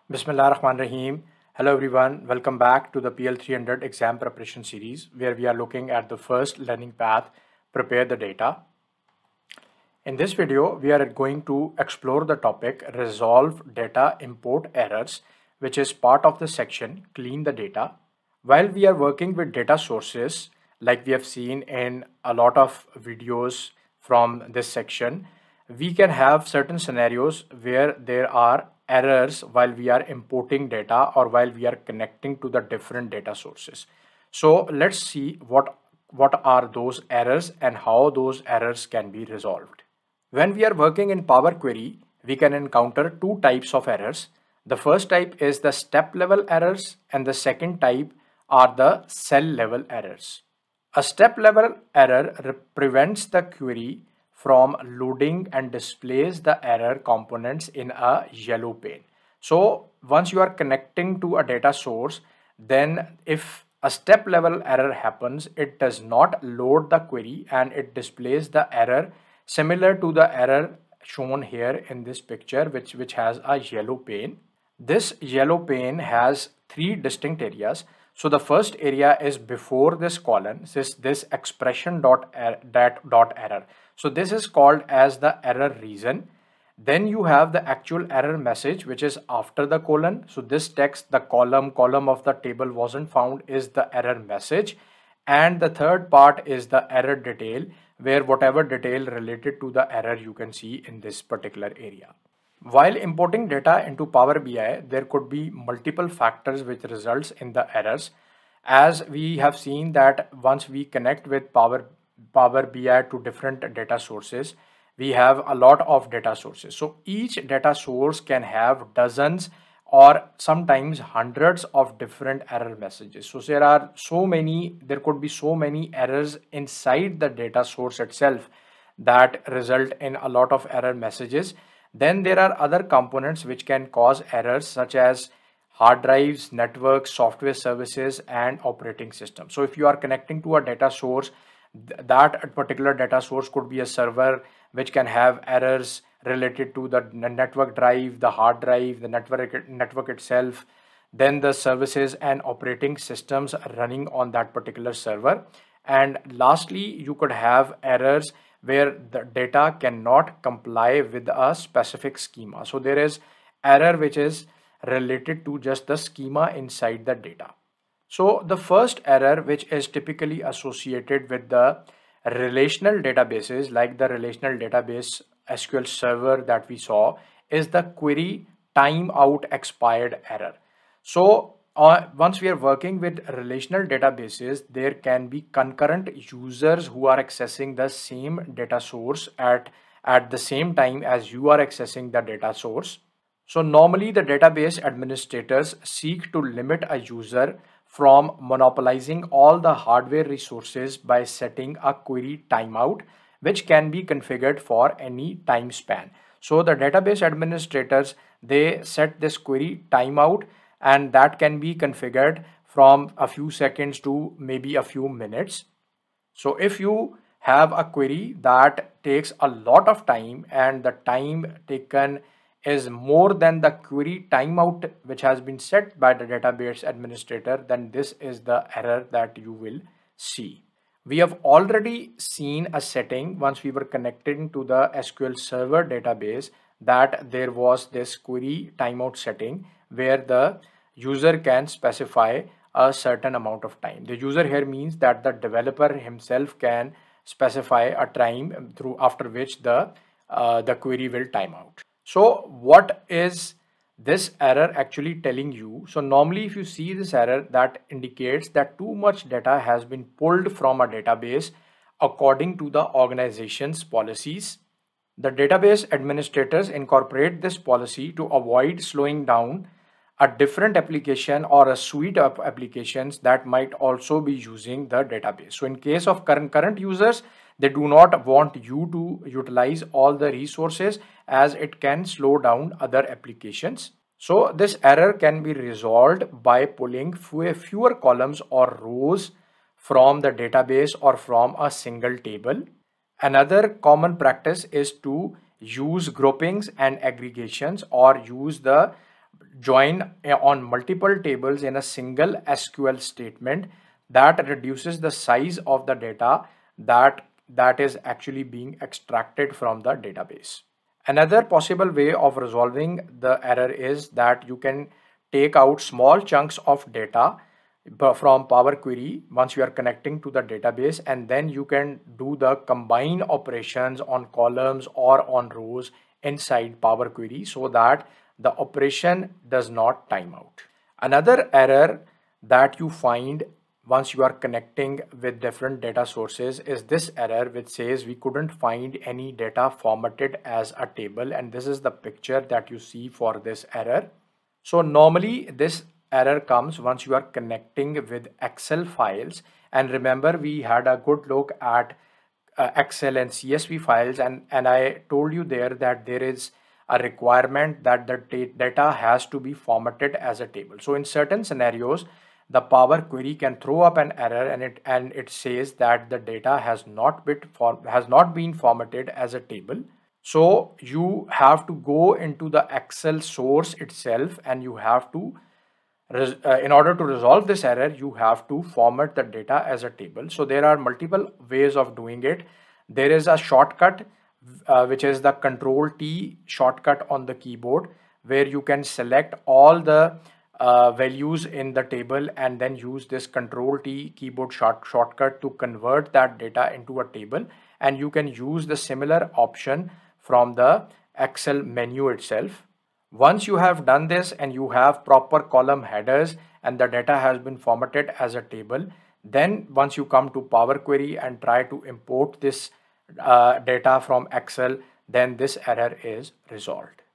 Bismillah ar-Rahman Rahim. Hello everyone, welcome back to the PL-300 exam preparation series where we are looking at the first learning path, prepare the data. In this video, we are going to explore the topic resolve data import errors, which is part of the section clean the data. While we are working with data sources, like we have seen in a lot of videos from this section, we can have certain scenarios where there are errors while we are importing data or while we are connecting to the different data sources. So let's see what are those errors and how those errors can be resolved. When we are working in Power Query, we can encounter two types of errors. The first type is the step level errors and the second type are the cell level errors. A step level error prevents the query from loading and displays the error components in a yellow pane. So once you are connecting to a data source, then if a step level error happens, it does not load the query and it displays the error similar to the error shown here in this picture, which has a yellow pane. This yellow pane has three distinct areas. So the first area is before this colon, this expression dot error. So this is called as the error reason. Then you have the actual error message, which is after the colon. So this text, the column of the table wasn't found, is the error message. And the third part is the error detail, where whatever detail related to the error you can see in this particular area. While importing data into Power BI, there could be multiple factors which results in the errors. As we have seen that once we connect with Power BI to different data sources, we have a lot of data sources. So each data source can have dozens or sometimes hundreds of different error messages. So there could be so many errors inside the data source itself that result in a lot of error messages. Then there are other components which can cause errors such as hard drives, networks, software services, and operating system. So if you are connecting to a data source, that particular data source could be a server which can have errors related to the network drive, the hard drive, the network itself, then the services and operating systems running on that particular server. And lastly, you could have errors where the data cannot comply with a specific schema. So there is error which is related to just the schema inside the data. So the first error, which is typically associated with the relational databases like the relational database SQL server that we saw, is the query timeout expired error. So once we are working with relational databases, there can be concurrent users who are accessing the same data source at the same time as you are accessing the data source. So normally the database administrators seek to limit a user from monopolizing all the hardware resources by setting a query timeout, which can be configured for any time span. So the database administrators, they set this query timeout, and that can be configured from a few seconds to maybe a few minutes. So if you have a query that takes a lot of time and the time taken is more than the query timeout which has been set by the database administrator, then this is the error that you will see. We have already seen a setting once we were connecting to the SQL Server database that there was this query timeout setting where the user can specify a certain amount of time. The user here means that the developer himself can specify a time through after which the query will time out. So what is this error actually telling you? So normally if you see this error, that indicates that too much data has been pulled from a database according to the organization's policies. The database administrators incorporate this policy to avoid slowing down a different application or a suite of applications that might also be using the database. So in case of current users, they do not want you to utilize all the resources as it can slow down other applications. So this error can be resolved by pulling fewer columns or rows from the database or from a single table. Another common practice is to use groupings and aggregations or use the join on multiple tables in a single SQL statement that reduces the size of the data that is actually being extracted from the database. Another possible way of resolving the error is that you can take out small chunks of data from Power Query once you are connecting to the database, and then you can do the combine operations on columns or on rows inside Power Query so that the operation does not time out. Another error that you find once you are connecting with different data sources is this error which says we couldn't find any data formatted as a table, and this is the picture that you see for this error. So normally this error comes once you are connecting with Excel files, and remember we had a good look at Excel and CSV files, and I told you there that there is a requirement that the data has to be formatted as a table. So in certain scenarios the Power Query can throw up an error and it says that the data has not been formatted as a table. So you have to go into the Excel source itself, and you have to in order to resolve this error, you have to format the data as a table. So there are multiple ways of doing it. There is a shortcut which is the Control T shortcut on the keyboard, where you can select all the values in the table and then use this Control T keyboard shortcut to convert that data into a table. And you can use the similar option from the Excel menu itself. Once you have done this and you have proper column headers and the data has been formatted as a table, then once you come to Power Query and try to import this data from Excel, then this error is resolved.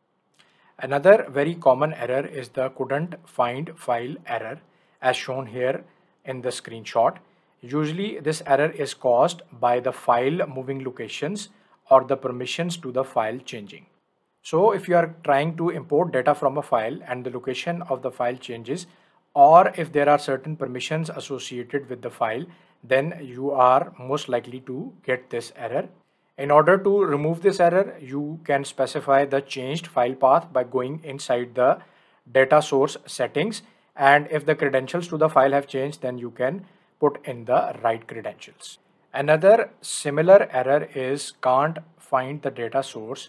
Another very common error is the couldn't find file error, as shown here in the screenshot. Usually this error is caused by the file moving locations or the permissions to the file changing. So if you are trying to import data from a file and the location of the file changes, or if there are certain permissions associated with the file, then you are most likely to get this error. In order to remove this error, you can specify the changed file path by going inside the data source settings, and if the credentials to the file have changed, then you can put in the right credentials. Another similar error is can't find the data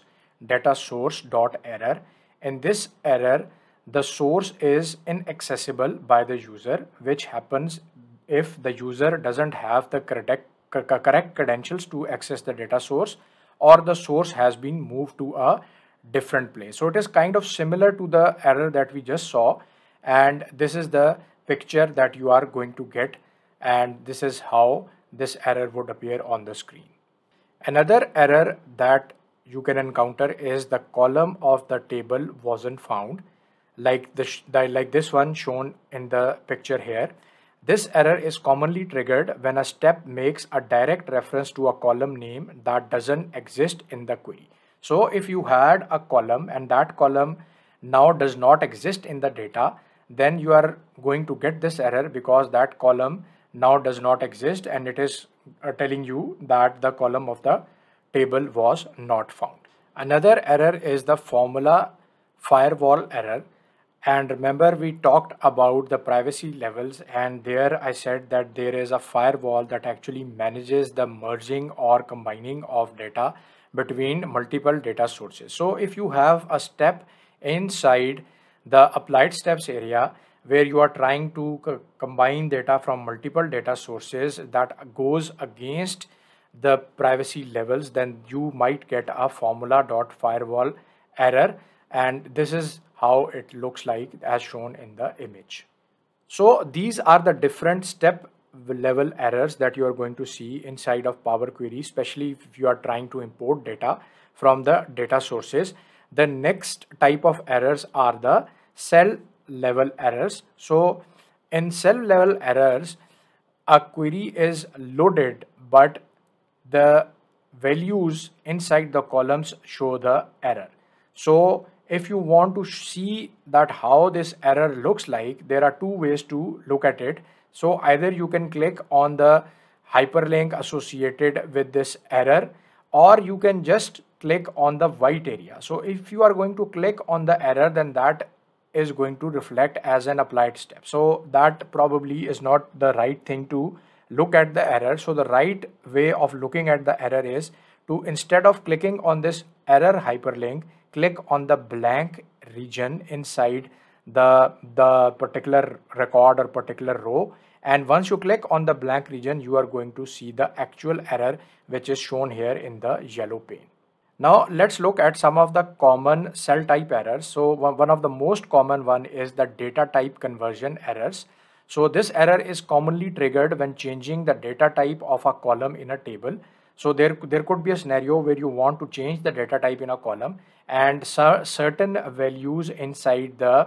source.error. In this error, the source is inaccessible by the user, which happens if the user doesn't have the correct credentials to access the data source, or the source has been moved to a different place. So it is kind of similar to the error that we just saw, and this is the picture that you are going to get, and this is how this error would appear on the screen. Another error that you can encounter is the column of the table wasn't found, like this one shown in the picture here. This error is commonly triggered when a step makes a direct reference to a column name that doesn't exist in the query. So if you had a column and that column now does not exist in the data, then you are going to get this error because that column now does not exist, and it is telling you that the column of the table was not found. Another error is the formula firewall error. And remember, we talked about the privacy levels, and there I said that there is a firewall that actually manages the merging or combining of data between multiple data sources. So if you have a step inside the applied steps area where you are trying to combine data from multiple data sources that goes against the privacy levels, then you might get a formula.firewall error, and this is how it looks like as shown in the image. So these are the different step level errors that you are going to see inside of Power Query, especially if you are trying to import data from the data sources. The next type of errors are the cell level errors. So in cell level errors, a query is loaded, but the values inside the columns show the error. So if you want to see that how this error looks like, there are two ways to look at it. So either you can click on the hyperlink associated with this error, or you can just click on the white area. So if you are going to click on the error, then that is going to reflect as an applied step. So that probably is not the right thing to look at the error. So the right way of looking at the error is to, instead of clicking on this error hyperlink, click on the blank region inside the particular record or particular row. And once you click on the blank region, you are going to see the actual error, which is shown here in the yellow pane. Now let's look at some of the common cell type errors. So one of the most common one is the data type conversion errors. So this error is commonly triggered when changing the data type of a column in a table. So there could be a scenario where you want to change the data type in a column, and certain values inside the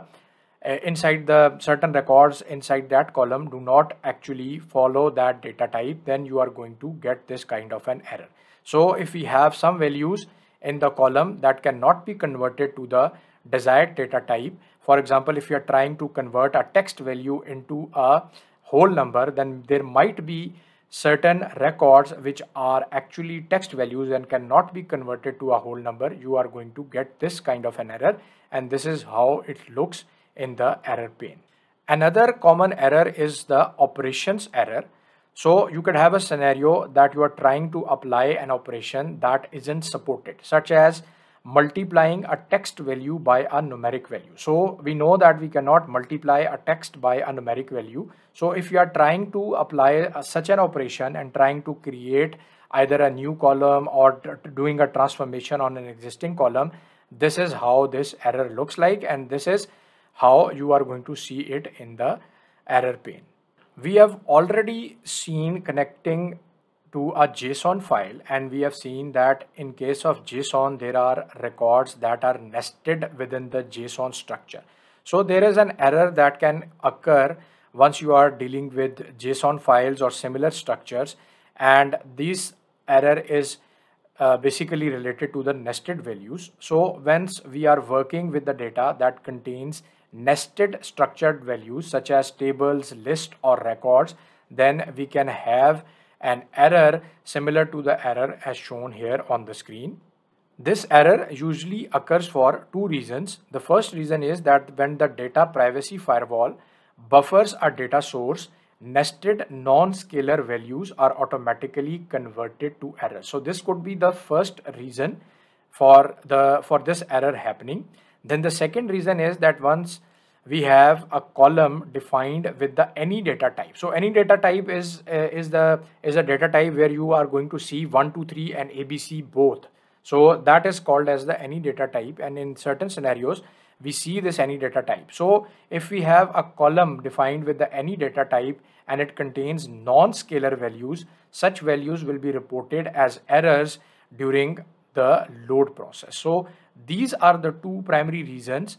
certain records inside that column do not actually follow that data type, then you are going to get this kind of an error. So if we have some values in the column that cannot be converted to the desired data type, for example, if you are trying to convert a text value into a whole number, then there might be certain records which are actually text values and cannot be converted to a whole number. You are going to get this kind of an error, and this is how it looks in the error pane. Another common error is the operations error. So you could have a scenario that you are trying to apply an operation that isn't supported, such as multiplying a text value by a numeric value. So we know that we cannot multiply a text by a numeric value. So if you are trying to apply such an operation and trying to create either a new column or doing a transformation on an existing column, this is how this error looks like, and this is how you are going to see it in the error pane. We have already seen connecting to a JSON file, and we have seen that in case of JSON, there are records that are nested within the JSON structure. So there is an error that can occur once you are dealing with JSON files or similar structures, and this error is basically related to the nested values. So once we are working with the data that contains nested structured values such as tables, lists, or records, then we can have an error similar to the error as shown here on the screen. This error usually occurs for two reasons. The first reason is that when the data privacy firewall buffers a data source, nested non-scalar values are automatically converted to error. So this could be the first reason for this error happening. Then the second reason is that once we have a column defined with the any data type. So any data type is a data type where you are going to see 1, 2, 3 and ABC both. So that is called as the any data type, and in certain scenarios we see this any data type. So if we have a column defined with the any data type and it contains non-scalar values, such values will be reported as errors during the load process. So these are the two primary reasons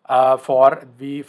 for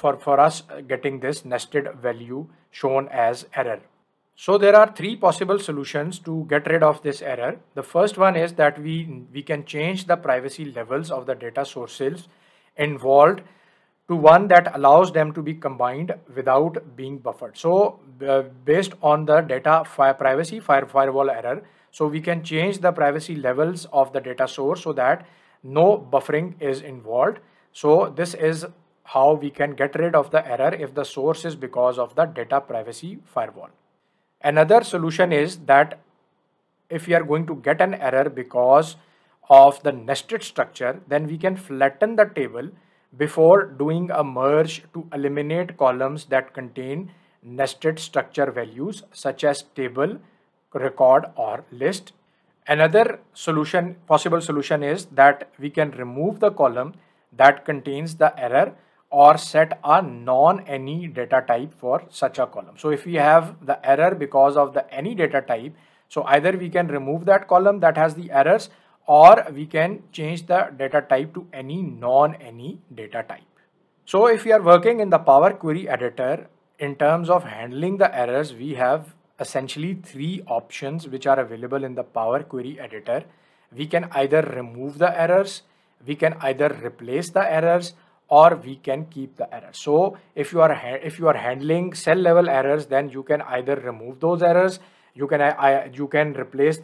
us getting this nested value shown as error. So there are three possible solutions to get rid of this error. The first one is that we can change the privacy levels of the data sources involved to one that allows them to be combined without being buffered. So based on the data privacy firewall error, so we can change the privacy levels of the data source so that no buffering is involved. So this is how we can get rid of the error if the source is because of the data privacy firewall. Another solution is that if we are going to get an error because of the nested structure, then we can flatten the table before doing a merge to eliminate columns that contain nested structure values such as table, record, or list. Another possible solution is that we can remove the column that contains the error or set a non-any data type for such a column. So if we have the error because of the any data type, so either we can remove that column that has the errors, or we can change the data type to any non-any data type. So if we are working in the Power Query editor, in terms of handling the errors, we have essentially three options which are available in the Power Query editor. We can either remove the errors, we can either replace the errors, or we can keep the errors. So if you are handling cell level errors, then you can either remove those errors, you can replace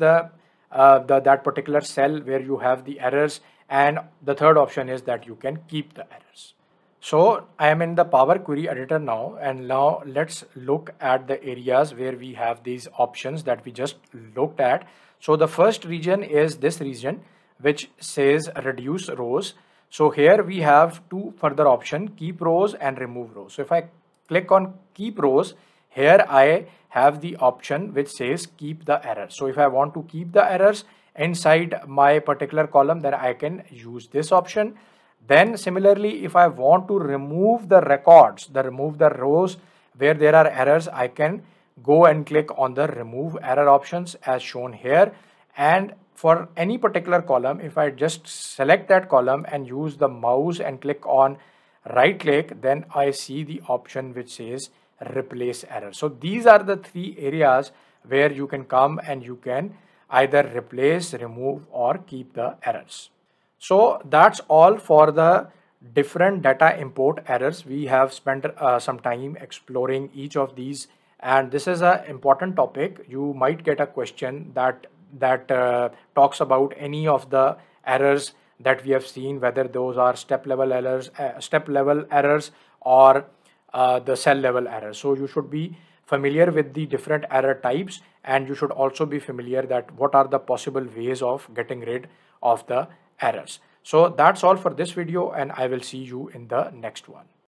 that particular cell where you have the errors, and the third option is that you can keep the errors. So I am in the Power Query editor now, and now let's look at the areas where we have these options that we just looked at. So the first region is this region, which says reduce rows. So here we have two further options, keep rows and remove rows. So if I click on keep rows, here I have the option which says keep the errors. So if I want to keep the errors inside my particular column, then I can use this option. Then similarly, if I want to remove the records, remove the rows where there are errors, I can go and click on the remove error options as shown here. And for any particular column, if I just select that column and use the mouse and click on right click, then I see the option which says replace error. So these are the three areas where you can come and you can either replace, remove, or keep the errors. So that's all for the different data import errors. We have spent some time exploring each of these, and this is an important topic. You might get a question that talks about any of the errors that we have seen, whether those are step level errors or the cell level errors. So you should be familiar with the different error types, and you should also be familiar that what are the possible ways of getting rid of the errors. So that's all for this video, and I will see you in the next one.